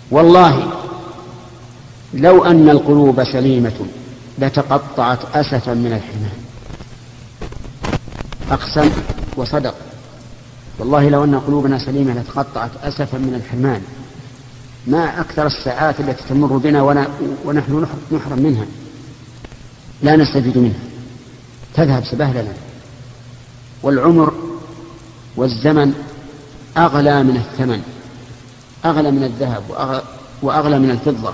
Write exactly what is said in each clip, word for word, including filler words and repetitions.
والله لو أن القلوب سليمة لتقطعت أسفا من الحمام. أقسم وصدق، والله لو أن قلوبنا سليمة لتقطعت أسفا من الحرمان. ما أكثر الساعات التي تمر بنا ونحن نحرم منها، لا نستفيد منها، تذهب سبهللا. والعمر والزمن أغلى من الثمن، أغلى من الذهب وأغلى من الفضة.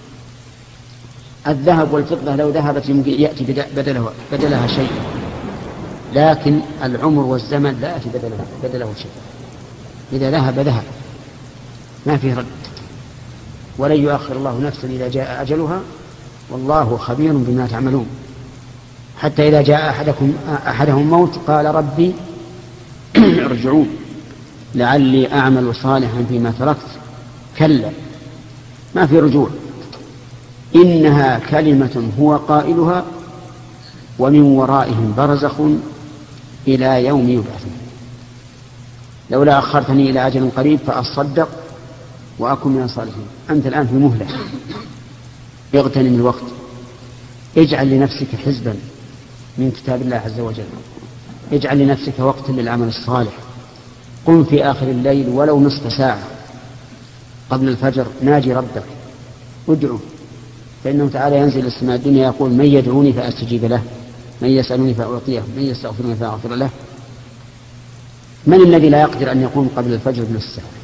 الذهب والفضة لو ذهبت يأتي بدلها, بدلها شيء، لكن العمر والزمن لا يأتي بدله, بدله شيء. إذا ذهب ذهب ما فيه رد، ولن يؤخر الله نفسا إذا جاء أجلها، والله خبير بما تعملون. حتى إذا جاء أحدكم أحدهم موت قال ربي ارجعون لعلي أعمل صالحا فيما تركت، كلا ما في رجوع، إنها كلمة هو قائلها ومن ورائهم برزخ إلى يوم يبعثون. لولا أخرتني إلى أجل قريب فأصدق وأكن من الصالحين. أنت الآن في مهلة، اغتنم الوقت، اجعل لنفسك حزبا من كتاب الله عز وجل، اجعل لنفسك وقتا للعمل الصالح. قم في آخر الليل ولو نصف ساعة قبل الفجر، ناجي ربك، ادعو، فإنه تعالى ينزل السماء الدنيا يقول من يدعوني فأستجيب له، من يسألني فأعطيه، من يستغفرني فأغفر له. من الذي لا يقدر أن يقوم قبل الفجر بنصف ساعة؟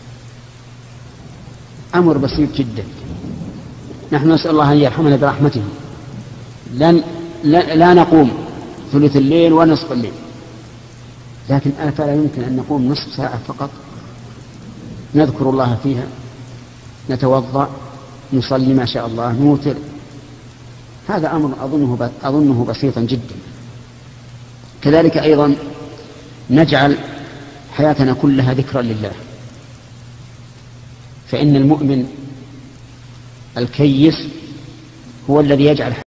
أمر بسيط جدا. نحن نسأل الله أن يرحمنا برحمته، لن لا, لا نقوم ثلث الليل ونصف الليل، لكن أفلا يمكن أن نقوم نصف ساعة فقط نذكر الله فيها، نتوضأ، نصلي ما شاء الله، نوتر. هذا أمر أظنه, أظنه بسيطا جدا. كذلك أيضا نجعل حياتنا كلها ذكرا لله، فإن المؤمن الكيس هو الذي يجعل